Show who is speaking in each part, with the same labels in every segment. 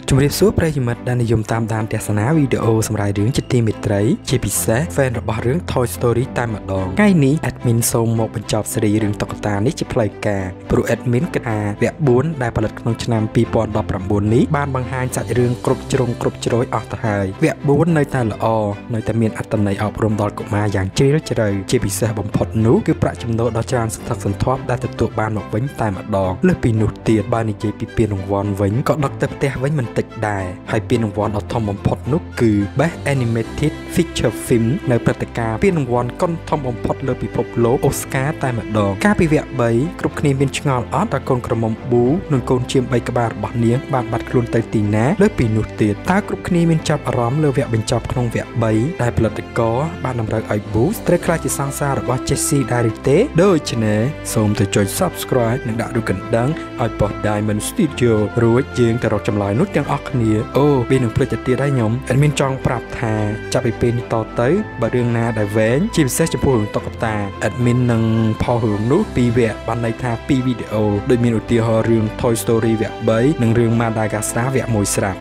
Speaker 1: ជំរាបសួរប្រិយមិត្តដែលនិយមតាមដានទស្សនាវីដេអូសម្រាប់រឿងជាទីមេត្រីជាពិសេស fan របស់រឿង Toy Story តែម្ដងថ្ងៃនេះ admin សូមមកបញ្ចប់ស៊េរីរឿងតុក្កតានេះជាផ្លូវការព្រោះ admin គិតថាវគ្គ4ដែលផលិតក្នុងឆ្នាំ2019នេះបានបង្ហាញសាច់រឿងគ្រប់ជ្រុងគ្រប់ជ្រោយអស់ទៅហើយវគ្គ4នៅតែល្អនៅតែមានអត្ថន័យអប់រំដល់កុមារយ៉ាងជ្រាលជ្រៅជាពិសេសបំផុតនោះគឺប្រាក់ចំណូលដ៏ច្រើនសន្ធឹកសន្ធាប់ដែលទទួលបានមកវិញតែម្ដងលើសពីនោះទៀតបើនិយាយពីពានរង្វាន់វិញក៏ដឹកទៅផ្ទះវិញមិនតិចដែរហើយពានរង្វាន់ដ៏ធំបំផុតនោះគឺ Best Animated Feature Film នៅព្រឹត្តិការណ៍ពានរង្វាន់កុនធំបំផុតលើពិភពលោក Oscar តែម្ដងកាលពីវគ្គ3គ្រប់គ្នាមានឆ្ងល់អត់តើកូនក្រមុំប៊ូនិងកូនជៀម3ក្បាលរបស់នាងបានបាត់ខ្លួនទៅទីណាលើពីនោះទៀតតើគ្រប់គ្នាមានចាប់អារម្មណ៍លើវគ្គបញ្ចប់ក្នុងវគ្គ3ដែលផលិតករបានតម្រូវឲ្យប៊ូត្រូវខ្លាចជាសង្សាររបស់ Jessie ដែរឬទេដូច្នេះសូមទៅចុច Subscribe និងដាក់រូបកណ្ដឹងឲ្យប៉ុស្តិ៍ Diamond Studio រួចយើងទៅរកចម្លើយនោះទាំងអស់គ្នាអូពេលនឹងភ្លេចទៅទៀតហើយខ្ញុំអត់មានចង់ប្រាប់ថាចាប់ពីពេលនេះតទៅបើរឿងណាដែលវែងជាពិសេសចំពោះរឿងតុក្កតា admin នឹងផុសរឿងនោះ2វគ្គបានន័យថា2វីដេអូដូចមានឧទាហរណ៍រឿង Toy Story វគ្គ3និងរឿង Madagascar វគ្គ1ស្រាប់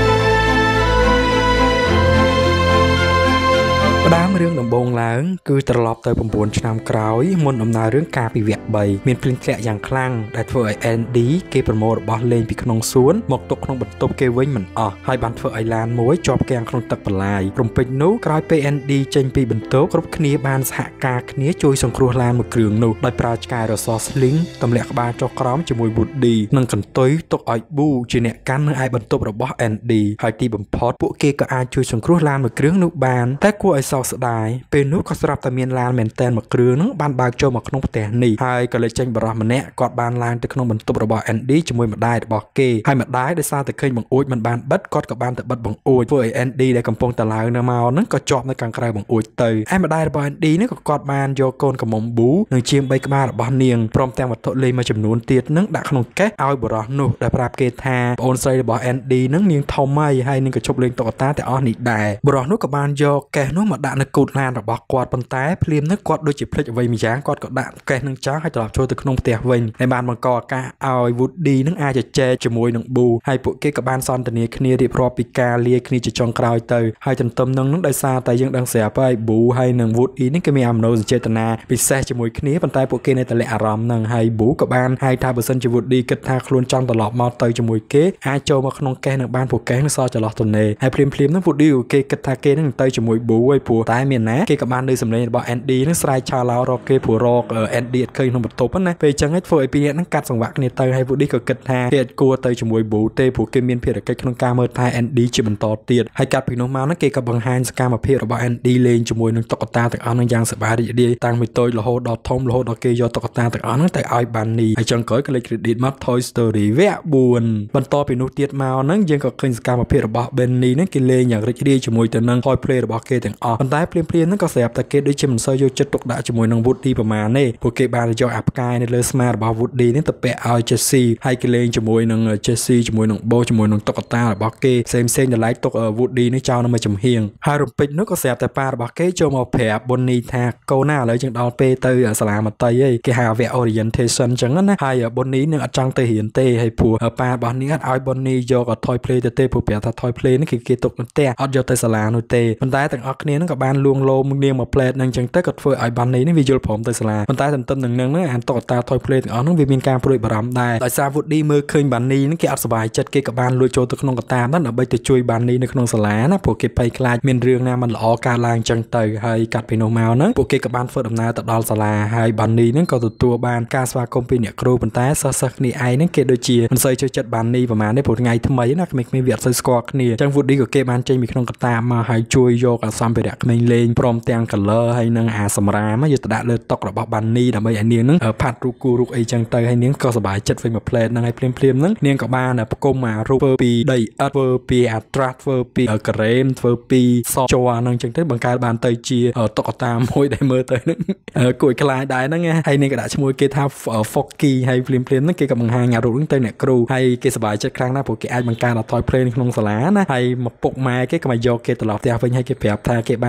Speaker 1: ផ្ដើមរឿងដំបូងឡើងគឺត្រឡប់ទៅ9ឆ្នាំក្រោយមុនដំណើររឿងកាលពីវគ្គ3មានភ្លៀងធ្លាក់យ៉ាងខ្លាំងដែលធ្វើឲ្យ Andy គេប្រមូលរបស់លេងពីក្នុងសួនមកទុកក្នុងបន្ទប់គេវិញមិនអស់ហើយបានធ្វើឲ្យឡានមួយជាប់គាំងក្នុងទឹកបន្លាយរំពេចនោះក្រោយពេល Andy ចេញពីបន្ទប់គ្រប់គ្នាបានសហការគ្នាជួយសង្គ្រោះឡានមួយគ្រឿងនោះដោយប្រើឆ្កែរស Sling ទម្លាក់ក្បាលចុះក្រោមជាមួយ Woody និងកន្ទុយទុកឲ្យ Boo ជាអ្នកកាន់នៅឯបន្ទប់របស់ Andy ហើយទីបំផុតពួកគេក៏អាចជួយសង្គ្រោះឡានមួយគ្រឿងនោះបានតែគួរឲ្យសោកស្ដាយពេលនោះក៏ស្រាប់តែមានឡានមែនតែនមួយគ្រឿងហ្នឹងបានបើកចូលមកក្នុងផ្ទះនេះហើយក៏លេចចេញបរិះម្នាក់គាត់បានឡើងទៅក្នុងបន្ទប់របស់ Andy ជាមួយម្ដាយរបស់គេហើយម្ដាយដោយសារតែឃើញបង្អួចមិនបានបិទគាត់ក៏បានទៅបិទបង្អួចធ្វើឲ្យ Andy ដែលកំពុងតែឡើងនៅមកហ្នឹងក៏ជាប់នៅខាងក្រៅបង្អួចទៅហើយម្ដាយរបស់ Andy ហ្នឹងក៏គាត់បានយកកូនកំមុំប៊ូនិងជាម3ក្បាលរបស់នាងព្រមទាំងវត្ថុលេងមួយចំនួនទៀតហ្នឹងដាក់ក្នុងកេសឲ្យបរិះនោះដែលប្រាប់គេថាប្អូនស្រីរបស់ Andy ហ្នឹងនាងធំហើយនឹងក៏ជប់លេងតុក្កតាទាំងអស់នេះដែរបរិះនោះក៏បានយកកេសនោះមកដាក់នៅគូតឡានរបស់គាត់ប៉ុន្តែភ្លាមនោះគាត់ដូចជាភ្លេចអ្វីម្យ៉ាងគាត់ក៏ដាក់កេសនឹងចោលហើយត្រឡប់ចូលទៅក្នុងផ្ទះវិញហើយបានបង្កឱកាសឲ្យ Woody នឹងអាចជជែកជាមួយនឹង Boo ហើយពួកគេក៏បានសន្ទនាគ្នារៀបរាប់ពីការលាគ្នាជាចុងក្រោយទៅហើយទន្ទឹមនឹងដោយសារតែយើងដឹងស្រាប់ហើយ Boo ហើយនឹង Woody នេះគេមានអំណោសញ្ចេតនាពិសេសជាមួយគ្នាប៉ុន្តែពួកគេនៅតែលាក់អារម្មណ៍នឹងហើយ Boo ក៏បានហៅថាបើសិនជា Woody គិតថាខ្លួនចង់ត្រឡប់មកទៅជាមួយគេអាចចូលមកក្នុងកេសនឹងបានពួកកេសនឹងសល់ចន្លោះទំនេរហើយភ្លាមៗនោះ Woody គេគិតថាគេនឹងទៅជាមួយ Boo ហើយព្រោះតែមានណាគេក៏បានលើសម្លេងរបស់ Andy នឹងស្រែកឆោឡោរកគេព្រោះរក Andy អត់ឃើញក្នុងបន្ទប់ណាពេលអញ្ចឹងធ្វើឲ្យពីរនាក់ហ្នឹងកាត់សង្វាក់គ្នាទៅហើយ Woody ក៏គិតថាគេអត់គួរទៅជាមួយ Boo ទេព្រោះគេមានភារកិច្ចក្នុងការមើលថែ Andy ជាបន្តទៀតហើយកាត់ពីនោះមកហ្នឹងគេក៏បង្ហាញសកម្មភាពរបស់ Andy លេងជាមួយនឹងតុក្កតាទាំងអស់ហ្នឹងយ៉ាងសប្បាយរីករាយតាំងពីតូចរហូតដល់ធំរហូតដល់គេយកតុក្កតាទាំងអស់ហ្នឹងទៅឲ្យ Bunny ហើយចុងក្រោយក៏លេខ credit មក Toy Story វគ្គ4បន្តពីនោះទៀតមកហ្នឹងយើងក៏ឃើញសកម្មភាពរបស់ Bunny ហ្នឹងគេលេងយ៉ាងរីករាយជាមួយទៅនឹង Toy Play របស់គេទាំងអស់ប៉ុន្តែភ្លាមៗហ្នឹងក៏ស្រាប់តែគេដូចជាមិនសូវយកចិត្តទុកដាក់ជាមួយនឹង Woody ប្រមាណទេពួកគេបានយកអាផ្កាយនៅលើស្មារបស់ Woody នេះទៅពាក់ឲ្យ Jessie ហើយគេលេងជាមួយនឹង Jessie ជាមួយនឹង Bo ជាមួយនឹងតុក្កតារបស់គេផ្សេងដល់ឡែកទុក Woody នេះចោលនៅមួយចំហៀងហើយរំពេចនោះក៏ស្រាប់តែប៉ារបស់គេចូលមកប្រាប់ Bonnie ថាកូនណាឥឡូវជាងដល់ពេលទៅសាលាមត្តេយ្យហើយគេហៅវគ្គ orientation អញ្ចឹងណាហើយ Bonnie នឹងអត់ចង់ទៅរៀនទេហើយព្រោះប៉ារបស់នាងអត់ឲ្យ Bonnie យក Toy Play ទៅទេព្រោះប្រាប់ថា Toy Play នេះគេទុកនៅផ្ទះអត់យកទៅសាលានោះទេប៉ុន្តែទាំងអស់គ្នានឹងក៏បានលួងលោមនាងមកផ្លែតនឹងអញ្ចឹងទៅក៏ធ្វើឲ្យ Bunny នេះវាយល់ព្រមទៅសាលាប៉ុន្តែទន្ទឹមនឹងនឹងអានតុក្កតា Toy Play ទាំងអស់ហ្នឹងវាមានការព្រួយបារម្ភដែរដោយសារ Woody មើលឃើញ Bunny ហ្នឹងគេអត់សប្បាយចិត្តគេក៏បានលួចចូលទៅក្នុងកតាហ្នឹងដើម្បីទៅជួយ Bunny នៅក្នុងសាលាណាព្រោះគេភ័យខ្លាចមានរឿងណាមិនល្អកើតឡើងអញ្ចឹងទៅហើយកាត់ពីនោះមកហ្នឹងពួកគេក៏បានធ្វើដំណើរទៅដល់សាលាហើយ Bunny ហ្នឹងក៏ទទួលបានការស្វាគមន៍ពីអ្នកគ្រូប៉ុន្តែសិស្សគ្នាឯងហ្នឹងគេដូចជាមិនសូវចូលចិត្ត Bunny ប្រហែលទេព្រោះថ្ងៃថ្មីណាក្មេងៗវាអត់សូវស្គាល់គ្នាអញ្ចឹង Woody ក៏គេបានចេញពីក្នុងកតាមកហើយជួយយកអាសម្ភារៈក្មេងលេងព្រមទាំង color ហើយនឹងអាសម្រាមយកទៅដាក់លើតុរបស់ Bunny ដើម្បីឲ្យនាងហ្នឹងផាត់រូបគូរូបអីចឹងទៅហើយនាងក៏សប្បាយចិត្តវិញមួយផ្លែតហ្នឹងហើយភ្លាមហ្នឹងនាងក៏បានផ្គុំអារូបធ្វើពីដីឥដ្ឋធ្វើពីអាត្រាស់ធ្វើពីការ៉េមធ្វើពីសជ័រហ្នឹងចឹងទៅបង្កើតបានទៅជាតុក្កតាមួយដែលមើលទៅហ្នឹងគួរខ្លាចដែរហ្នឹងហើយនាងក៏ដាក់ឈ្មោះគេថា Forky ហើយភ្លាមហ្នឹងគេក៏បង្ហាញអារូបហ្នឹងទៅអ្នកគ្រូហើយគេសប្បាយចិត្តខ្លាំងណាស់ព្រោះគេអាចបង្កើត Toy Play ក្នុងសាលាណាហើយមកពុកម៉ែគេក៏មកយកគេត្រឡប់ផ្ទះវិញហើយគេប្រាប់ថាគេបាន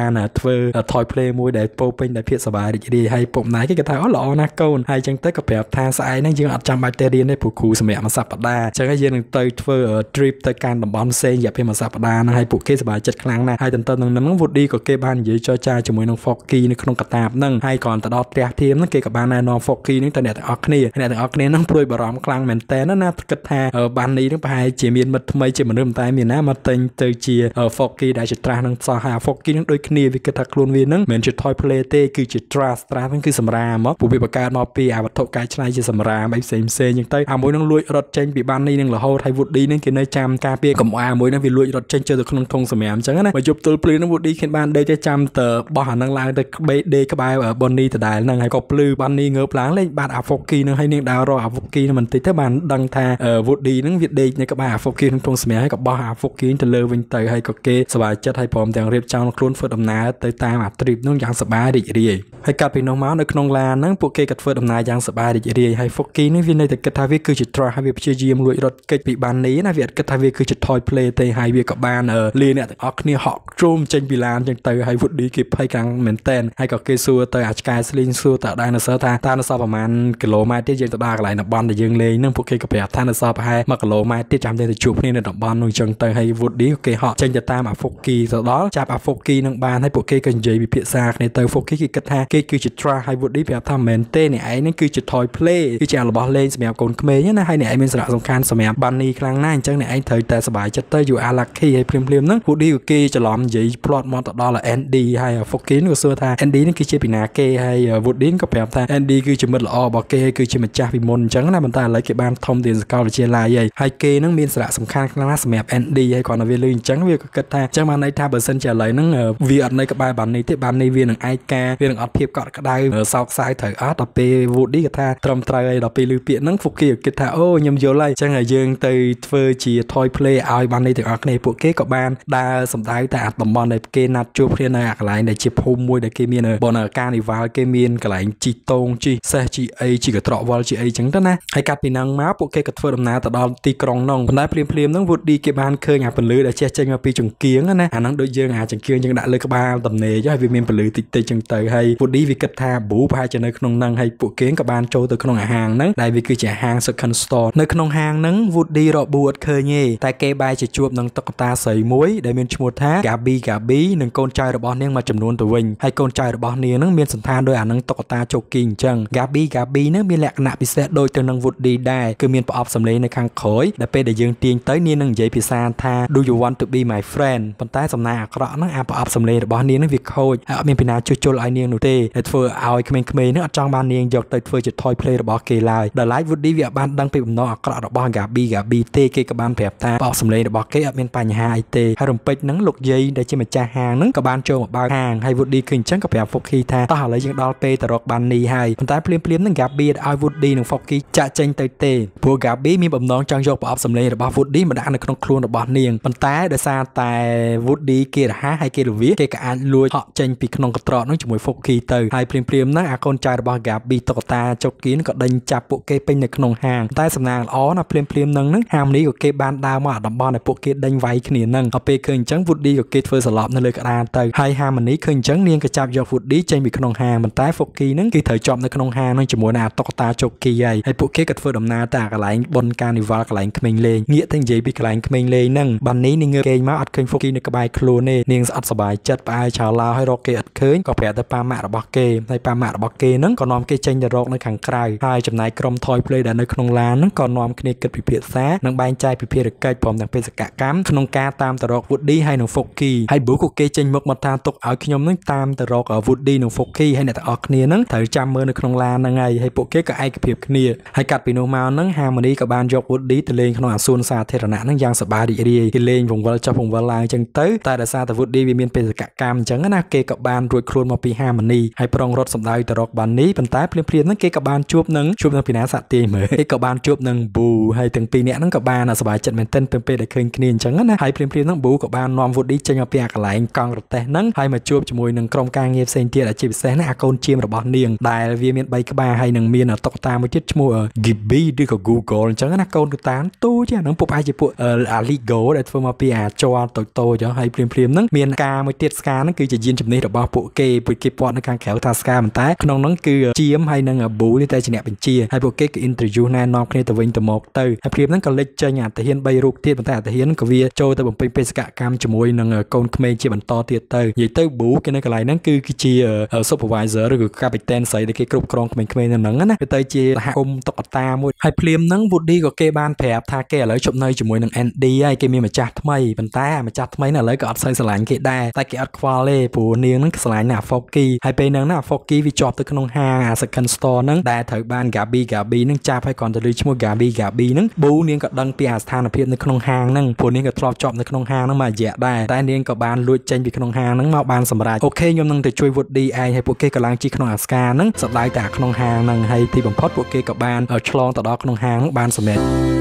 Speaker 1: បានធ្វើ toy play មួយដែលពោពេញដោយភាពសប្បាយរីករាយហើយពុកម្ដាយគេគាត់ថាអូល្អណាស់កូនហើយអញ្ចឹងទៅក៏ប្រាប់ថាស្អែកហ្នឹងយើងអត់ចាំបាច់ទៅរៀនទេព្រោះគ្រូសម្រាប់មួយសប្តាហ៍អញ្ចឹងហើយយើងនឹងទៅធ្វើ trip ទៅកាន់តំបន់ផ្សេងរយៈពេលមួយសប្តាហ៍ហ្នឹងហើយពួកគេសប្បាយចិត្តខ្លាំងណាស់ហើយទន្ទឹមនឹងហ្នឹង Woody ក៏គេបាននិយាយចរចាជាមួយនឹង Forky នៅក្នុងកតាបហ្នឹងហើយគ្រាន់តែដល់ផ្ទះធៀមហ្នឹងគេក៏បានណែនាំ Forky ហ្នឹងទៅអ្នកទាំងអស់គ្នាហ្នឹងព្រួយបារម្ភខ្លាំងមែនតើណាគិតថាបាននេះហ្នឹងប្រហែលជាមានមិត្តថ្មីជាមនុស្សតែមានណាមកទិញទៅជា Forky ដែលជាត្រាស់នឹងសោះហើយ Forky នឹងដូចគ្នាវាគិតថាខ្លួនវានឹងមិនជា toy play ទេគឺជា trash ហ្នឹងគឺសម្រាមមកពួកវាបង្កើតមកពីអាវត្ថុកែច្នៃជាសម្រាមអីផ្សេងអញ្ចឹងទៅអាមួយនឹងលួចរត់ចេញពីបាននេះនឹងរហូតហើយ Woody នឹងគេនៅចាំការពារកំអាមួយនឹងវាលួចរត់ចេញចូលទៅក្នុងធុងសម្រាមអញ្ចឹងណាមកយប់ទល់ព្រលឺនឹង Woody គេបានដេកទៅចាំទៅបោះអានឹងឡើងទៅដេកក្បែរ Bonnie ដដែលហ្នឹងហើយក៏ភ្លឺបាននេះងើបឡើងលេងបាត់អា Forky នឹងហើយនាងដើររកអា Forky នឹងបន្តិចទៅបានដឹងថា Woody នឹងវាដេកនៅក្បែរអា Forky ក្នុងធុងសម្រាមហើយក៏បោះអា Forky ទៅលើវិញទៅហើយក៏គេសប្បាយចិត្តហើយព្រមទាំងរៀបចំខ្លួនធ្វើដំណើរទៅតាមអា trip នោះយ៉ាងសប្បាយរីករាយហើយកាត់ពីនោះមកនៅក្នុងឡានហ្នឹងពួកគេក៏ធ្វើដំណើរយ៉ាងសប្បាយរីករាយហើយ Forky នេះវានៅតែគិតថាវាគឺជា trash ហើយវាព្យាយាមលួចរត់គេចពីបាននេះណាវាអត់គិតថាវាគឺជា toy play ទេហើយវាក៏បានលាអ្នកទាំងអស់គ្នាហក់ជុំចេញពីឡានអញ្ចឹងទៅហើយ Woody គេភ័យខ្លាំងមែនតែនហើយក៏គេសួរទៅអាឆ្កែស្លីងសួរតើដែរនៅសល់ថាតើនៅសល់ប្រហែលគីឡូម៉ែត្រទៀតយើងទៅដល់កន្លែងតំបន់ដែលយើងលេងហ្នឹងពួកគេក៏ប្រាប់ថានៅសល់ប្រហែល1គីឡូម៉ែត្រទៀតចាំតែទៅជួបគ្នានៅតំបន់នោះអញ្ចឹងទៅហើយ Woody គេហក់ចេញទៅតាមអា Forky ទៅដល់ចាប់អា Forky នឹងបានហើយពួកគេក៏និយាយពិភាក្សាគ្នាទៅ Forky គេគិតថាគេគឺជា trash ហើយ Woody ប្រាប់ថាមិនមែនទេអ្នកឯងហ្នឹងគឺជា toy play គឺជារបស់លេងសម្រាប់កូនក្មេងណាហើយអ្នកឯងមានសារៈសំខាន់សម្រាប់ Bunny ខ្លាំងណាស់អញ្ចឹងអ្នកឯងត្រូវតែសប្បាយចិត្តទៅ you are lucky ហើយភ្លាមហ្នឹង Woody ក៏គេច្រឡំនិយាយ plot មកទៅដល់ Andy ហើយ Forky ក៏សួរថា Andy នេះគឺជាពីណាគេហើយ Woody ក៏ប្រាប់ថា Andy គឺជាមិត្តល្អរបស់គេគឺជាម្ចាស់ពីមុនអញ្ចឹងណាប៉ុន្តែឥឡូវគេបានធំទៅសាកលវិទ្យាល័យហើយគេនឹងមានសារៈសំខាន់ខ្លាំងណាស់សម្រាប់ Andy ហើយគ្រាន់តែវាលឺអញ្ចឹងវាក៏គិតថាអញ្ចឹងបានន័យថាបើសិនជាឥឡូវហ្នឹងវាអត់នៅក្បែរបាននេះទេបាននេះវានឹងឯកាវានឹងអត់ភាពកក់ក្ដៅសោកសៅត្រូវអត់ដល់ពេល Woody ក៏ថាត្រឹមត្រូវហើយដល់ពេលលឺពាក្យហ្នឹង Forky ក៏គិតថាអូខ្ញុំយល់ហើយអញ្ចឹងហើយយើងទៅធ្វើជា toy play ឲ្យបាននេះទាំងអស់គ្នាពួកគេក៏បានដើរសម្ដៅតែអាតំបន់ដែលគេណាត់ជួបគ្នានៅអាកន្លែងដែលជាភូមិមួយដែលគេមានបនការនីវ៉ាល់គេមានកន្លែងជីតងជីសេះជីអីជីកត្រកវល់ជីអីអញ្ចឹងទៅណាហើយកាត់ពីហ្នឹងមកពួកគេក៏ធ្វើដំណើរទៅដល់ទីក្រុងហ្នឹងប៉ុន្តែភ្លាមហ្នឹង Woody គេបានឃើញអាពន្លឺដែលចេញមកពីចង្គៀងណាអាហ្នឹងដូចយើងអាចង្គៀងយើងដាក់លើក្បាលតំណេកហើយវាមានពន្លឺតិចអញ្ចឹងទៅហើយ Woody វាគិតថាប៊ូប្រហែលជានៅក្នុងហ្នឹងហើយពួកគេក៏បានចូលទៅក្នុងអាហាងហ្នឹងដែលវាគឺជាហាង second store នៅក្នុងហាងហ្នឹង Woody រកប៊ូអត់ឃើញទេតែគេបែរជាជួបនឹងតុក្កតាស្រីមួយដែលមានឈ្មោះថា Gabi និងកូនចៅរបស់នាងមួយចំនួនទៅវិញហើយកូនចៅរបស់នាងហ្នឹងមានសន្តានដោយអានឹងតុក្កតាជោគីអញ្ចឹង Gabi ហ្នឹងមានលក្ខណៈពិសេសដូចទៅនឹង Woody ដែរគឺមានប្រអប់សម្លេងនៅខាងក្រោយដែលពេលដែលយើងទាញទៅនាងនឹងនិយាយភាសាថា Do you want to be my friend ប៉ុន្តែសំណាងអាក្រក់ហ្នឹងអាប្រអប់សម្លេងរបស់នាងហ្នឹងវាខូចហើយអត់មានពីណាជួសជុលឲ្យនាងនោះទេដែលធ្វើឲ្យក្មេងៗហ្នឹងអត់ចង់បាននាងយកទៅធ្វើជា toy play របស់គេឡើយដល់ឡែក Woody វាបានដឹងពីបំណងអាក្រក់របស់ Gabi ទេគេក៏បានប្រាប់ថាប្រអប់សម្លេងរបស់គេអត់មានបញ្ហាអីទេហើយរំពេចហ្នឹងលោកយាយដែលជាម្ចាស់ហាងហ្នឹងក៏បានចូលមកបើកហាងហើយ Woody ឃើញអញ្ចឹងក៏ប្រាប់ Forky ថាតោះឥឡូវយើងដល់ពេលទៅរកបាននេះហើយប៉ុន្តែភ្លាមហ្នឹង Gabi ឲ្យ Woody និង Forky ចាក់ចេញទៅទេព្រោះ Gabi មានបំណងចង់យកប្រអប់សម្លេងរបស់ Woody មកដាក់នៅក្នុងខ្លួនរបស់នាងប៉ុន្តែដោយសារតែ Woody គេរហ័សហើយគេរវាគេក៏អាចលួចហក់ចេញពីក្នុងកន្ត្រកហ្នឹងជាមួយ Forky ទៅហើយភ្លាមហ្នឹងអាកូនចៅរបស់ Gabi តុក្កតាចុកគៀនក៏ដេញចាប់ពួកគេពេញនៅក្នុងហាងតែសំណាងល្អណាភ្លាមហ្នឹងហាងនេះក៏គេបានដើរមកតំបន់ដែលពួកគេដេញវាយគ្នាហ្នឹងដល់ពេលឃើញអញ្ចឹង Woody ក៏គេធ្វើសន្លប់នៅលើក្តារទៅហើយហាមនេះឃើញអញ្ចឹងនាងក៏ចាប់យក Woody ចេញពីក្នុងហាងប៉ុន្តែ Forky ហ្នឹងគេត្រូវជាប់នៅក្នុងហាងហ្នឹងជាមួយនឹងអាតុក្កតាជោគីហើយពួកគេក៏ធ្វើដំណើរទៅកន្លែងបុណ្យការនីវ៉ាល់កន្លែងក្មេងលេងងាកទៅនិយាយពីកន្លែងក្មេងលេងហ្នឹងបាននេះនាងងើបគេងមកអត់ឃើញ Forky នៅក្បែរខ្លួនទេនាងស្អត់សប្បាយចិត្តផ្អើលឆោឡោហើយរកគេអត់ឃើញក៏ប្រាប់ទៅប៉ាម៉ាក់របស់គេហើយប៉ាម៉ាក់របស់គេហ្នឹងក៏នាំគេចេញទៅរកនៅខាងក្រៅហើយចំណែកក្រុម toy play ដែលនៅក្នុងឡានហ្នឹងក៏នាំគ្នាគិតពិភាក្សានិងបែងចែកពីភារកិច្ចព្រមទាំងបេសកកម្មក្នុងការតាមទៅរក Woody ហើយនិង Forky ហើយបើក៏គេចេញមុខមកថាទុកឲ្យខ្ញុំហ្នឹងតាមទៅរក Woody និង Forky ហើយអ្នកទាំងអស់គ្នាហ្នឹងត្រូវចាំមើលនៅក្នុងឡានហ្នឹងហើយពួកគេក៏ឯកភាពគ្នាហើយកាត់ពីនោះមកហ្នឹង Harmony ក៏បានយក Woody ទៅលេងក្នុងអាសួនសាធារណៈហ្នឹងយ៉ាងសប្បាយរីករាយគេលេងវង្វល់ចុះវង្វល់ឡើងអញ្ចឹងទៅតែដោយសារតែ Woody វាមានបេសកកម្មអញ្ចឹងណាគេក៏បានរួចខ្លួនមកពី Harmony ហើយប្រុងរត់សម្ដៅទៅរក Bunny ប៉ុន្តែភ្លាមហ្នឹងគេក៏បានជួបនឹងពីណាសាក់ទាយមើលគេក៏បានជួបនឹង Boo ហើយទាំងពីរនាក់ហ្នឹងក៏បានសប្បាយចិត្តមែនទែនពេលដែលឃើញគ្នាអញ្ចឹងណាហើយភ្លាមហ្នឹង Boo ក៏បាននាំ Woody ចេញមកពីកន្លែងកង់រទេះហ្នឹងហើយមកជួបជាមួយនឹងក្រុមការងារផ្សេងទៀតដែលជាពិសេសណាអាកូនជាមរបស់នាងដែលវាមាន3ក្បាលហើយនឹងមានតុក្កតាមួយទៀតឈ្មោះ Gibby ឬក៏ Google អញ្ចឹងណាកូនតាទូចហ្នឹងពុកអាចជាពួក Aligo ដែលធ្វើមកពីអាចរតូចហើយភ្លាមហ្នឹងមានការមួយទៀតស្កាហ្នឹងគឺជាយានជំនិះរបស់ពួកគេពាត់នៅខាងក្រៅថាស្កាមិនតែក្នុងហ្នឹងគឺជាមហើយនឹងប៊ូនេះតែជាអ្នកបញ្ជាហើយពួកគេគឺ interview ណែនាំគ្នាទៅវិញទៅមកទៅហើយព្រាមហ្នឹងក៏លេចចេញអាទាហាន3រូបទៀតប៉ុន្តែអាទាហានក៏វាចូលទៅបំពេញបេសកកម្មជាមួយនឹងកូនក្មេងជាបន្តទៀតទៅនិយាយទៅប៊ូគេនៅកន្លែងហ្នឹងគឺជា supervisor ឬក៏ captain ស្រីដែលគេគ្រប់គ្រងក្មេងៗនៅហ្នឹងណាទៅជាសហគមន៍តុក្កតាមួយហើយព្រាមហ្នឹង Woody ក៏គេបានប្រាប់ថាគេឥឡូវជប់នៅជាមួយនឹង Andy ហើយគេមានម្ចាស់ថ្មីប៉ុន្តែម្ចាស់ថ្មីហ្នឹងឥឡូវក៏អត់សូវស្រឡាញ់គេដែរតែគេអត់ខ្វល់ទេព្រោះនាងហ្នឹងស្រឡាញ់ណា Forky ហើយពេលហ្នឹងណា Forky វាជាប់ទៅក្នុងហាង second store ហ្នឹងដែលត្រូវបាន Gabi ហ្នឹងចាប់ហើយគាត់ទៅលើឈ្មោះ Gabi ហ្នឹងប៊ូនាងក៏ដឹងពីស្ថានភាពនៅក្នុងហាងហ្នឹងព្រោះនាងក៏ធ្លាប់ជាប់នៅក្នុងហាងហ្នឹងមករយៈដែរតែនាងក៏បានលួចចេញពីក្នុងហាងហ្នឹងមកបានសម្រាប់អូខេខ្ញុំនឹងទៅជួយ Woody ឯងហើយពួកគេក៏ឡើងជិះក្នុងអាស្កាហ្នឹងសប្បាយតែក្នុងហាងហ្នឹងហើយទីបំផុតពួកគេក៏បានឆ្លងទៅដល់ក្នុងហាងហ្នឹងបានសម្រេច